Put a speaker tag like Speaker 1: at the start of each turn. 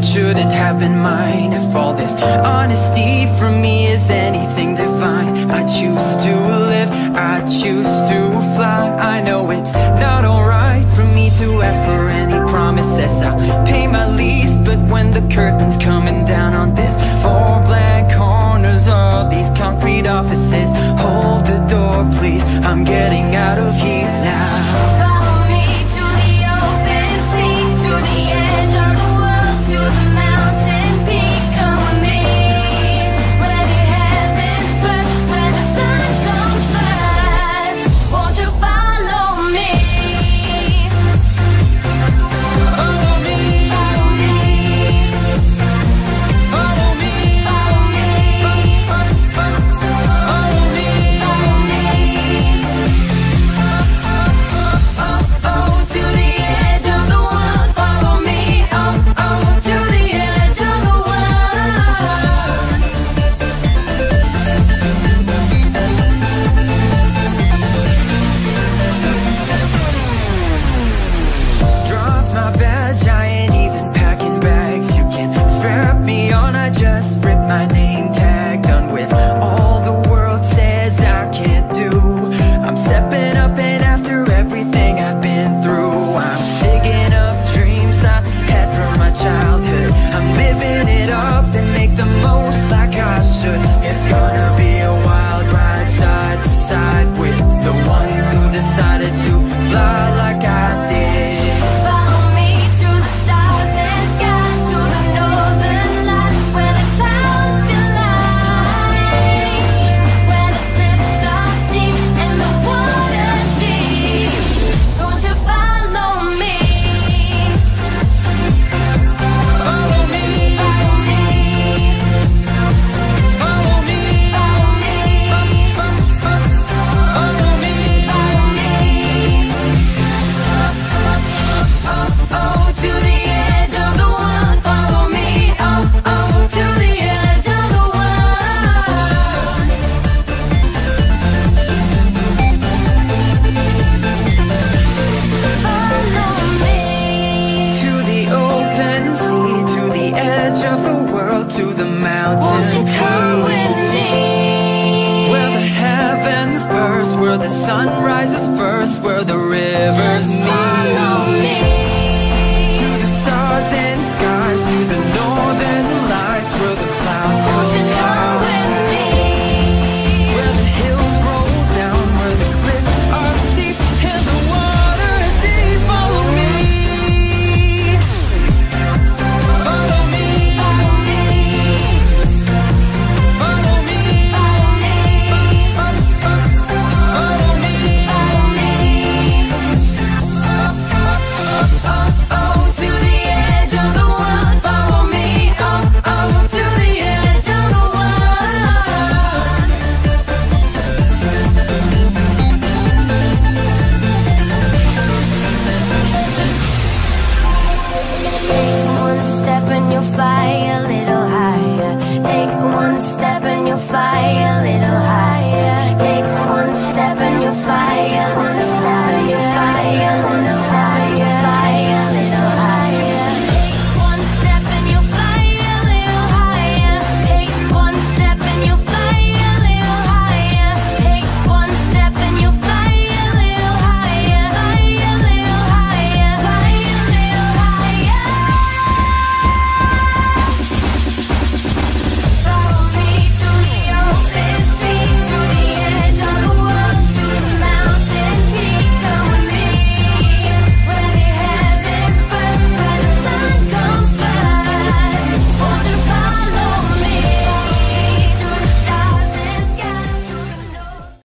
Speaker 1: that shouldn't have been mine. If all this honesty from me is anything divine, I choose to live, I choose to fly. I know it's not alright for me to ask for any promises. I'll pay my lease, but when the curtain's coming down on this, four blank corners of these concrete offices, hold the door please, I'm getting out of here now. It's gonna be a wild ride, side to side, with the ones who decided to fly like I did.
Speaker 2: Follow me to the stars and skies, to the northern lights, where the clouds collide, where the cliffs are steep and the water's deep. Won't you follow me?
Speaker 1: Follow me,
Speaker 2: follow me.
Speaker 1: to the mountain.
Speaker 2: Won't you come with me?
Speaker 1: Where the heavens burst, where the sun rises first, where the rivers meet.
Speaker 2: Follow me.